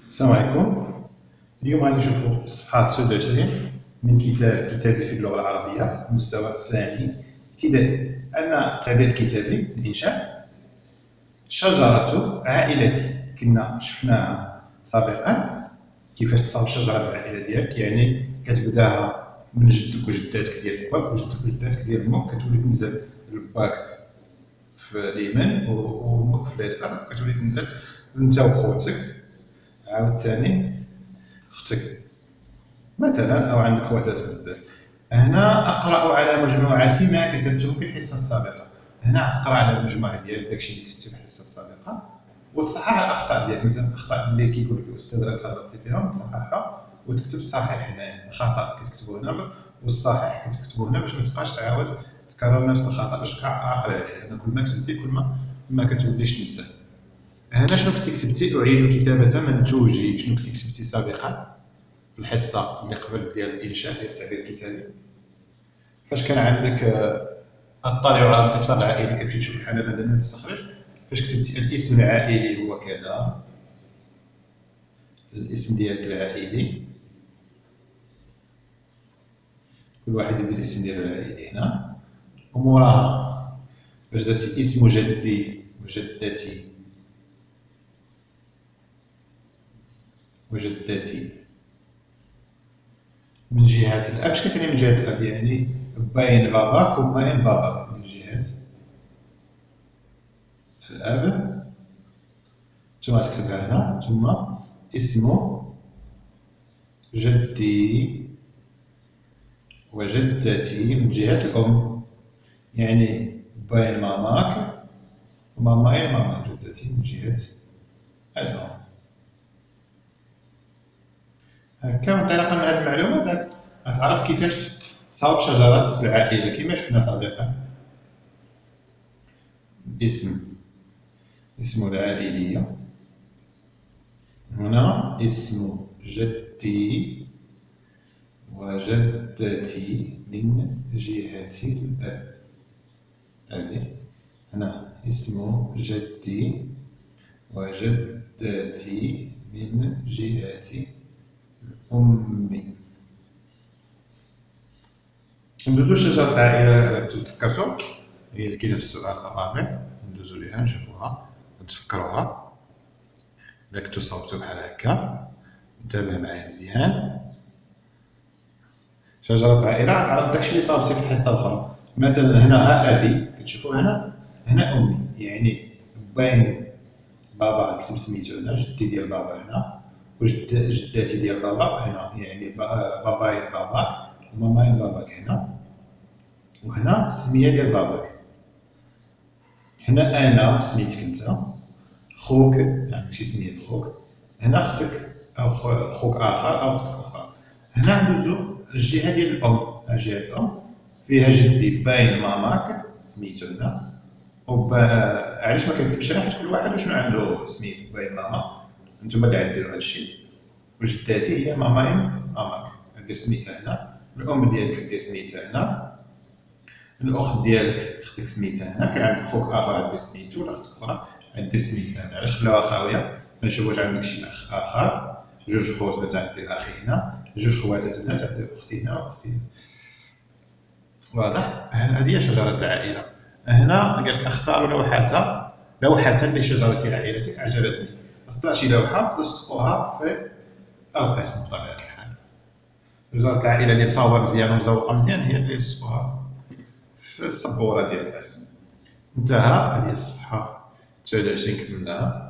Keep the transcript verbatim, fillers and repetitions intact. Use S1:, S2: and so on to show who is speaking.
S1: السلام عليكم. اليوم غادي نشوفوا الصفحة تسعة وعشرين من كتاب كتابي في اللغة العربية المستوى الثاني ابتدائي. عندنا التعبير الكتابي الإنشاء. شجرة عائلتي، كنا شفناها سابقا كيفاش تصاوب شجرة العائلة ديالك، يعني كتبداها من جدك وجداتك ديال باك وجدك وجداتك ديال امك، كتولي تنزل لباك في اليمين وامك في اليسار، كتولي تنزل انت وخوتك عاوتاني اختك مثلا، او عندك خواتات بزاف. هنا اقرا على مجموعتي ما كتبته في الحصه السابقه. هنا تقرا على المجموعه ديالك داكشي اللي كتبتو في الحصه السابقه وتصحح الاخطاء ديالك. مثلا الاخطاء اللي كيقول لك الاستاذ راه غلطتي فيهم تصححها وتكتب الصحيح هنا. الخطا كتكتبو هنا والصحيح كتكتبو هنا باش ما تبقاش تعاود تكرر نفس الخطا، باش تبقى عاقل عليه، لان كل ما كتبتي كل ما ما كتوليش تنسى. هنا شنو كنتي كتبتي؟ أعيد كتابة منتوجي. شنو كنتي كتبتي سابقا في الحصة اللي قبل ديال الإنشاء ديال التعبير الكتابي؟ فاش كان عندك اطلع على الطفل العائلي كتمشي تشوف الحالة المدنية تستخرج، فاش كتبتي الاسم العائلي هو كذا، الاسم ديالك العائلي، كل واحد يدير الاسم ديالو العائلي هنا، وموراها فاش درتي اسم جدي وجدتي وجدتي من جهة الأب. اش كتعني من جهة الأب؟ يعني باين باباك وباين باباك من جهة الأب. ثم تكتبها هنا، ثم اسم جدي وجدتي من جهة الأم، يعني باين ماماك وماماي ماماك، جدتي من جهة الأم. هكا انطلاقا من هذه المعلومات غتعرف كيفاش تصاوب شجرات العائلة كما شفنا سابقا. اسم اسم العائلية، هنا اسم جدي وجدتي من جهة الأب. هذه هنا اسم جدي وجدتي من جهة أمي. ندوزو لشجرة العائلة اللي كنتو تذكرتو، هي اللي كاينة في السؤال الرابع. ندوزو ليها نشوفوها ونتفكروها. إلا كنتو صاوبتو بحال هكا انتبه معايا مزيان. شجرة العائلة غتعرض داكشي اللي صاوبتي في الحصة الأخرى. مثلا هنا ها أبي، كتشوفو هنا هنا أمي، يعني باين بابا كتب سميتو هنا، جدي ديال بابا هنا وجداتي ديال بابا هنا، يعني باباي باباك وماماي باباك هنا، وهنا السميه ديال باباك. هنا انا سميتك انت، خوك يعني شي سميه خوك، هنا اختك او خوك اخر او اختك اخرى. هنا ندوزو الجهه ديال الام. الجهه الام فيها جدي باين ماماك سميتو هنا، علاش ما كنكتبش هنا؟ حيت كل واحد وشنو عنده سميتو باين ماما، نتوما اللي غديروا هادشي. وجداتي هي ماماي ماماك، غدير سميتها هنا. الام ديالك غدير سميتها هنا. الاخت ديالك اختك سميتها هنا. كان عندك خوك اخر غدير سميتو، ولا اختك اخرى غدير سميتها هنا. علاش خلاوها خاويه؟ باش واش عندك شي اخ اخر، جوج خوت مثلا دير اخي هنا، جوج خواتات بنات دير اختي هنا واختي هنا. واضح؟ هذه هي شجره العائله. هنا قال لك اختار لوحة لوحة لشجرة عائلتك أعجبتني. اختار شي لوحة لصقوها في القسم بطبيعة الحال. شجرة العائلة اللي مصاوبة مزيان ومزوقة مزيان هي اللي لصقوها في السبورة ديال القسم. انتهى. هذه الصفحة تسعة وعشرين كملناها.